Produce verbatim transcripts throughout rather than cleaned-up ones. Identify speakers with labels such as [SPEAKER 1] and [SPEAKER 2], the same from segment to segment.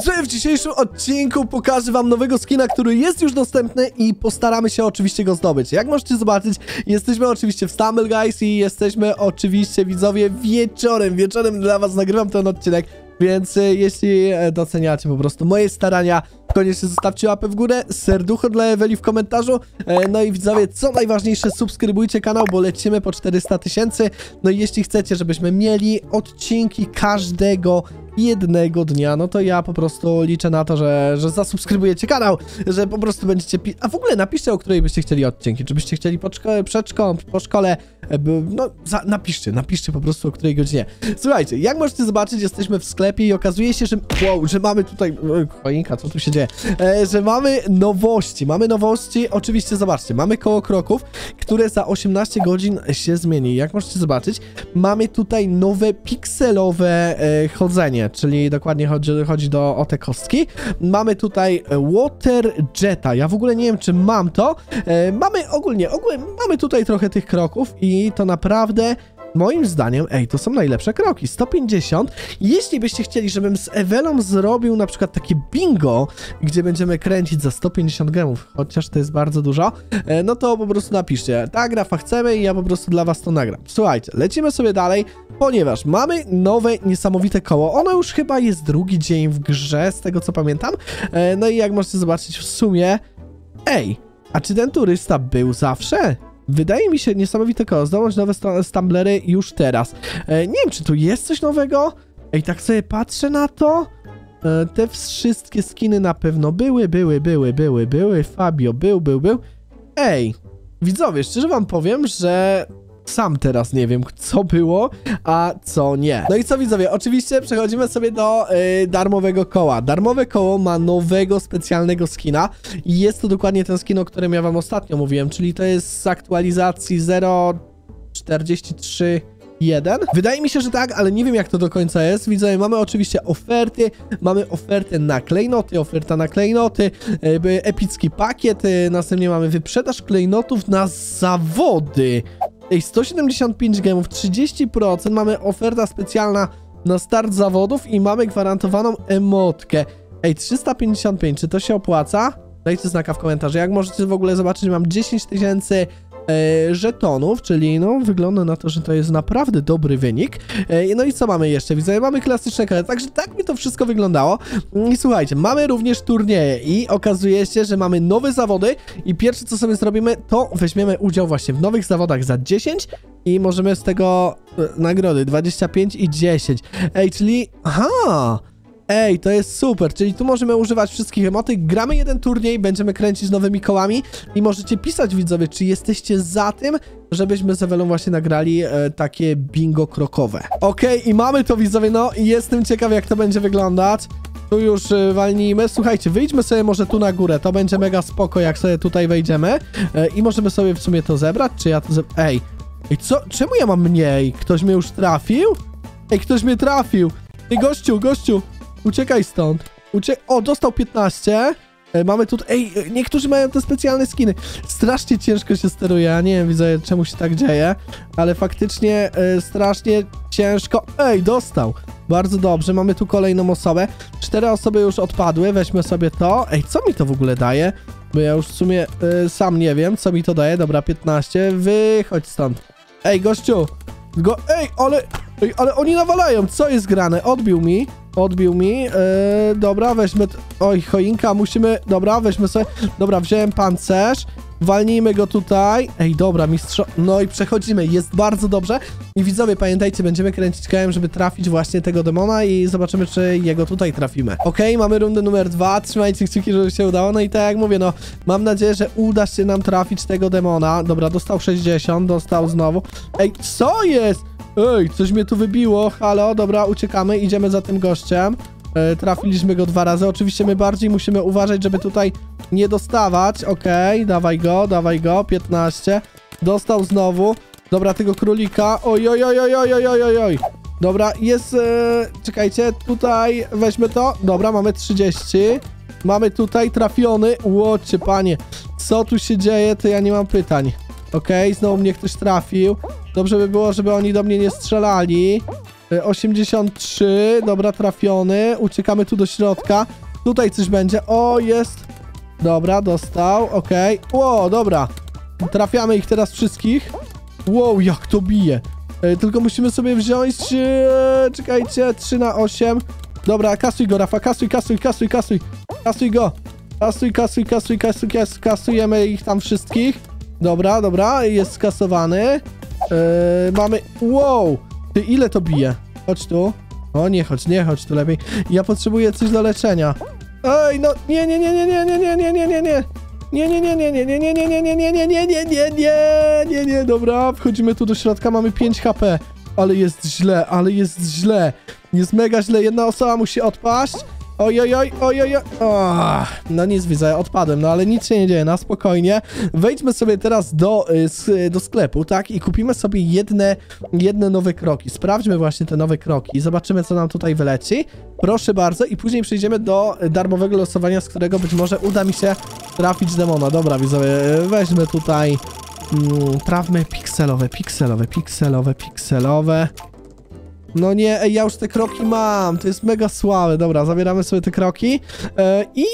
[SPEAKER 1] Słuchaj, w dzisiejszym odcinku pokażę wam nowego skina, który jest już dostępny i postaramy się oczywiście go zdobyć. Jak możecie zobaczyć, jesteśmy oczywiście w Stumble Guys i jesteśmy oczywiście, widzowie, wieczorem. Wieczorem dla was nagrywam ten odcinek, więc e, jeśli doceniacie po prostu moje starania, koniecznie zostawcie łapę w górę, serducho dla Eweli w komentarzu. E, no i widzowie, co najważniejsze, subskrybujcie kanał, bo lecimy po czterysta tysięcy. No i jeśli chcecie, żebyśmy mieli odcinki każdego jednego dnia, no to ja po prostu liczę na to, że, że zasubskrybujecie kanał, że po prostu będziecie pi a w ogóle napiszcie, o której byście chcieli odcinki, czy byście chcieli po szkole, przed szkołą, po szkole, no za, napiszcie, napiszcie po prostu, o której godzinie. Słuchajcie, jak możecie zobaczyć, jesteśmy w sklepie i okazuje się, że wow, że mamy tutaj, choinka, co tu się dzieje, e, że mamy nowości, mamy nowości, oczywiście zobaczcie, mamy koło kroków, które za osiemnaście godzin się zmieni. Jak możecie zobaczyć, mamy tutaj nowe pikselowe e, chodzenie, czyli dokładnie chodzi, chodzi do, o te kostki. Mamy tutaj Water Jetta. Ja w ogóle nie wiem, czy mam to. E, mamy ogólnie, ogólnie, mamy tutaj trochę tych kroków i to naprawdę, moim zdaniem, ej, to są najlepsze kroki. sto pięćdziesiąt. Jeśli byście chcieli, żebym z Ewelą zrobił na przykład takie bingo, gdzie będziemy kręcić za sto pięćdziesiąt gemów, chociaż to jest bardzo dużo, e, no to po prostu napiszcie. Ta grafa chcemy i ja po prostu dla was to nagram. Słuchajcie, lecimy sobie dalej, ponieważ mamy nowe, niesamowite koło. Ono już chyba jest drugi dzień w grze, z tego co pamiętam. E, no i jak możecie zobaczyć w sumie, ej, a czy ten turysta był zawsze? Wydaje mi się niesamowite koło, zdobądź nowe stumblery już teraz. E, nie wiem, czy tu jest coś nowego? Ej, tak sobie patrzę na to. E, te wszystkie skiny na pewno były, były, były, były, były. Fabio był, był, był. Ej, widzowie, szczerze wam powiem, że sam teraz nie wiem, co było, a co nie. No i co, widzowie, oczywiście przechodzimy sobie do yy, darmowego koła. Darmowe koło ma nowego, specjalnego skina i jest to dokładnie ten skin, o którym ja wam ostatnio mówiłem, czyli to jest z aktualizacji zero czterdzieści trzy jeden. Wydaje mi się, że tak, ale nie wiem, jak to do końca jest. Widzowie, mamy oczywiście oferty, mamy ofertę na klejnoty, oferta na klejnoty, yy, epicki pakiet, yy, następnie mamy wyprzedaż klejnotów na zawody. Ej, sto siedemdziesiąt pięć gemów, trzydzieści procent, mamy oferta specjalna na start zawodów i mamy gwarantowaną emotkę. Ej, trzysta pięćdziesiąt pięć, czy to się opłaca? Dajcie znaka w komentarzu. Jak możecie w ogóle zobaczyć, mam dziesięć tysięcy e, żetonów, czyli no wygląda na to, że to jest naprawdę dobry wynik. E, no i co mamy jeszcze? Widzę, mamy klasyczne kole, także tak mi to wszystko wyglądało. I słuchajcie, mamy również turnieje i okazuje się, że mamy nowe zawody i pierwsze, co sobie zrobimy, to weźmiemy udział właśnie w nowych zawodach za dziesięć i możemy z tego e, nagrody dwadzieścia pięć i dziesięć. Ej, czyli... Aha! Ej, to jest super, czyli tu możemy używać wszystkich emotek, gramy jeden turniej, będziemy kręcić nowymi kołami i możecie pisać, widzowie, czy jesteście za tym, żebyśmy z Ewelą właśnie nagrali e, takie bingo krokowe. Okej, okay, i mamy to, widzowie, no i jestem ciekaw, jak to będzie wyglądać. Tu już e, walnijmy. Słuchajcie, wyjdźmy sobie może tu na górę, to będzie mega spoko, jak sobie tutaj wejdziemy e, i możemy sobie w sumie to zebrać, czy ja to ze... Ej, ej, co? Czemu ja mam mniej? Ktoś mnie już trafił? Ej, ktoś mnie trafił. Ej, gościu, gościu. Uciekaj stąd. Ucie o, dostał piętnaście. E, mamy tutaj... Ej, niektórzy mają te specjalne skiny. Strasznie ciężko się steruje. Ja nie wiem, widzę, czemu się tak dzieje. Ale faktycznie e, strasznie ciężko... Ej, dostał. Bardzo dobrze. Mamy tu kolejną osobę. Cztery osoby już odpadły. Weźmy sobie to. Ej, co mi to w ogóle daje? Bo ja już w sumie e, sam nie wiem, co mi to daje. Dobra, piętnaście. Wychodź stąd. Ej, gościu. Go... Ej, ale... Ej, ale oni nawalają. Co jest grane? Odbił mi. Odbił mi. Yy, dobra, weźmy... Oj, choinka, musimy... Dobra, weźmy sobie... Dobra, wziąłem pancerz. Walnijmy go tutaj. Ej, dobra, mistrzo... No i przechodzimy. Jest bardzo dobrze. I widzowie, pamiętajcie, będziemy kręcić kołem, żeby trafić właśnie tego demona i zobaczymy, czy jego tutaj trafimy. Okej, okay, mamy rundę numer dwa. Trzymajcie kciuki, żeby się udało. No i tak jak mówię, no, mam nadzieję, że uda się nam trafić tego demona. Dobra, dostał sześćdziesiąt, dostał znowu. Ej, co jest? Ej, coś mnie tu wybiło, halo, dobra, uciekamy, idziemy za tym gościem. E, trafiliśmy go dwa razy, oczywiście my bardziej musimy uważać, żeby tutaj nie dostawać. Okej, okay, dawaj go, dawaj go, piętnaście. Dostał znowu. Dobra, tego królika, oj, oj, oj, oj, oj, oj, oj, oj. Dobra, jest, e, czekajcie, tutaj weźmy to. Dobra, mamy trzydzieści. Mamy tutaj trafiony, łocie panie. Co tu się dzieje, to ja nie mam pytań. Okej, okay, znowu mnie ktoś trafił. Dobrze by było, żeby oni do mnie nie strzelali. osiemdziesiąt trzy, dobra, trafiony. Uciekamy tu do środka. Tutaj coś będzie. O, jest. Dobra, dostał, okej. Okay. Ło, dobra. Trafiamy ich teraz wszystkich. Wow, jak to bije. E, tylko musimy sobie wziąć... E, czekajcie, trzy na osiem. Dobra, kasuj go, Rafa, kasuj, kasuj, kasuj, kasuj. Kasuj go. Kasuj, kasuj, kasuj, kasuj, kasuj, kasujemy ich tam wszystkich. Dobra, dobra, jest skasowany. E, mamy... Wow. Ty, ile to bije? Chodź tu. O, nie chodź, nie chodź tu lepiej. Ja potrzebuję coś do leczenia. Ej, no, nie, nie, nie, nie, nie, nie, nie, nie, nie, nie, nie. Nie, nie, nie, nie, nie, nie, nie, nie, nie, nie, nie, nie, nie, nie, nie, nie, nie, nie, dobra, wchodzimy tu do środka, mamy pięć H P, ale jest źle, ale jest źle, jest mega źle, jedna osoba musi odpaść, oj, oj, oj, oj, oj, oh, no nic, widzę, odpadłem, no ale nic się nie dzieje, na spokojnie, wejdźmy sobie teraz do, do sklepu, tak, i kupimy sobie jedne, jedne nowe kroki, sprawdźmy właśnie te nowe kroki, zobaczymy, co nam tutaj wyleci, proszę bardzo, i później przejdziemy do darmowego losowania, z którego być może uda mi się trafić demona. Dobra, widzowie, weźmy tutaj, mm, trawmy pikselowe, pikselowe, pikselowe, pikselowe. No nie, ej, ja już te kroki mam, to jest mega słabe. Dobra, zabieramy sobie te kroki yy, i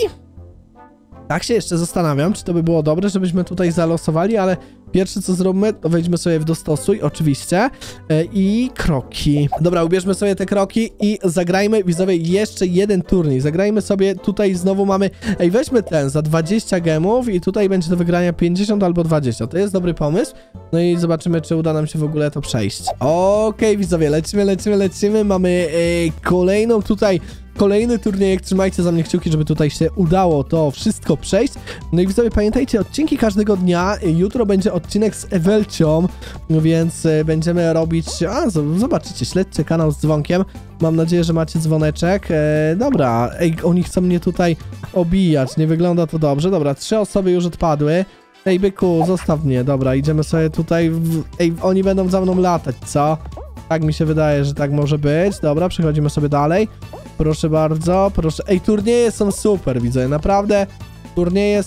[SPEAKER 1] tak się jeszcze zastanawiam, czy to by było dobre, żebyśmy tutaj zalosowali, ale pierwsze co zrobimy, to wejdźmy sobie w dostosuj, oczywiście, yy, i kroki. Dobra, ubierzmy sobie te kroki i zagrajmy, widzowie, jeszcze jeden turniej. Zagrajmy sobie, tutaj znowu mamy, ej, weźmy ten za dwadzieścia gemów i tutaj będzie do wygrania pięćdziesiąt albo dwadzieścia. To jest dobry pomysł. No i zobaczymy, czy uda nam się w ogóle to przejść. Okej, okay, widzowie, lecimy, lecimy, lecimy. Mamy yy, kolejną tutaj... Kolejny turniejek, trzymajcie za mnie kciuki, żeby tutaj się udało to wszystko przejść. No i widzowie, pamiętajcie, odcinki każdego dnia. Jutro będzie odcinek z Ewelcią, więc będziemy robić... A, zobaczycie, śledźcie kanał z dzwonkiem. Mam nadzieję, że macie dzwoneczek. E, dobra, ej, oni chcą mnie tutaj obijać, nie wygląda to dobrze. Dobra, trzy osoby już odpadły. Ej, byku, zostaw mnie. Dobra, idziemy sobie tutaj... W... Ej, oni będą za mną latać, co? Tak mi się wydaje, że tak może być. Dobra, przechodzimy sobie dalej. Proszę bardzo, proszę. Ej, turnieje są super, widzę, naprawdę. Turnieje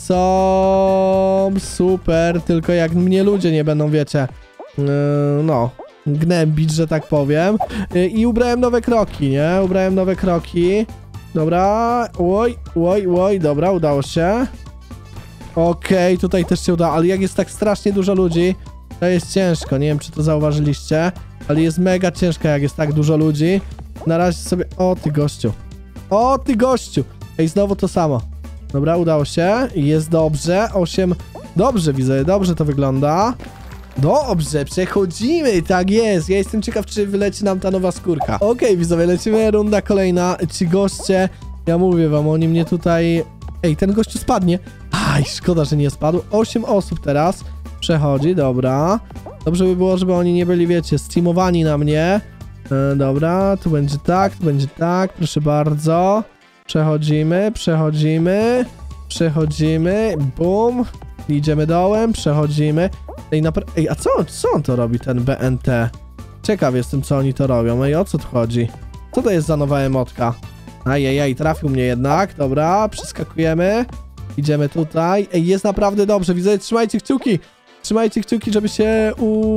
[SPEAKER 1] są super, tylko jak mnie ludzie nie będą, wiecie, yy, no, gnębić, że tak powiem. Yy, I ubrałem nowe kroki, nie? Ubrałem nowe kroki. Dobra, oj, oj, oj, dobra, udało się. Okej, okay, tutaj też się uda, ale jak jest tak strasznie dużo ludzi, to jest ciężko, nie wiem, czy to zauważyliście, ale jest mega ciężko, jak jest tak dużo ludzi. Na razie sobie... O, ty gościu. O, ty gościu. Ej, znowu to samo. Dobra, udało się. Jest dobrze. osiem. Dobrze, widzę. Dobrze to wygląda. Dobrze, przechodzimy. Tak jest. Ja jestem ciekaw, czy wyleci nam ta nowa skórka. Okej, okay, widzowie, lecimy. Runda kolejna. Ci goście... Ja mówię wam, oni mnie tutaj... Ej, ten gościu spadnie. Aj, szkoda, że nie spadł. osiem osób teraz przechodzi. Dobra. Dobrze by było, żeby oni nie byli, wiecie, steamowani na mnie. E, dobra, tu będzie tak, tu będzie tak, proszę bardzo. Przechodzimy, przechodzimy, przechodzimy, bum. Idziemy dołem, przechodzimy. Ej, napra- Ej, a co, co on to robi, ten B N T? Ciekaw jestem, co oni to robią. Ej, o co tu chodzi? Co to jest za nowa emotka? Ajajaj, trafił mnie jednak. Dobra, przeskakujemy. Idziemy tutaj. Ej, jest naprawdę dobrze, widzę, trzymajcie kciuki. Trzymajcie kciuki, żeby się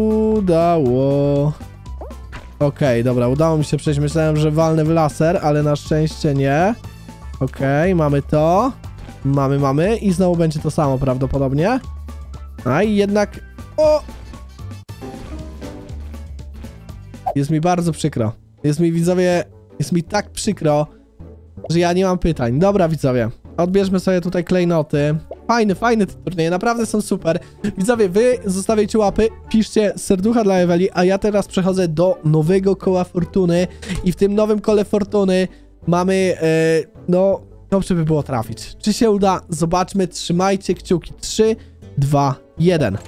[SPEAKER 1] udało. Okej, okay, dobra, udało mi się przejść. Myślałem, że walnę w laser, ale na szczęście nie. Okej, okay, mamy to. Mamy, mamy. I znowu będzie to samo prawdopodobnie. A i jednak... O! Jest mi bardzo przykro. Jest mi, widzowie, jest mi tak przykro, że ja nie mam pytań. Dobra, widzowie, odbierzmy sobie tutaj klejnoty. Fajny, fajny te turnieje, naprawdę są super. Widzowie, wy zostawiajcie łapy, piszcie serducha dla Eweli, a ja teraz przechodzę do nowego koła fortuny i w tym nowym kole fortuny mamy, e, no, dobrze by było trafić. Czy się uda? Zobaczmy, trzymajcie kciuki. trzy, dwa, jeden.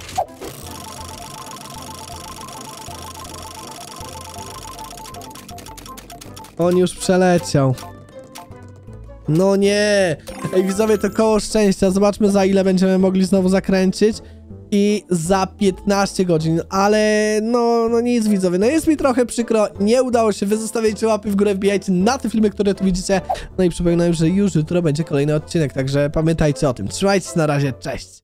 [SPEAKER 1] On już przeleciał. No nie! Ej, widzowie, to koło szczęścia. Zobaczmy, za ile będziemy mogli znowu zakręcić. I za piętnaście godzin, ale no, no nic, widzowie, no jest mi trochę przykro, nie udało się. Wy zostawiajcie łapy w górę, wbijajcie na te filmy, które tu widzicie. No i przypominam, że już jutro będzie kolejny odcinek, także pamiętajcie o tym. Trzymajcie się, na razie, cześć!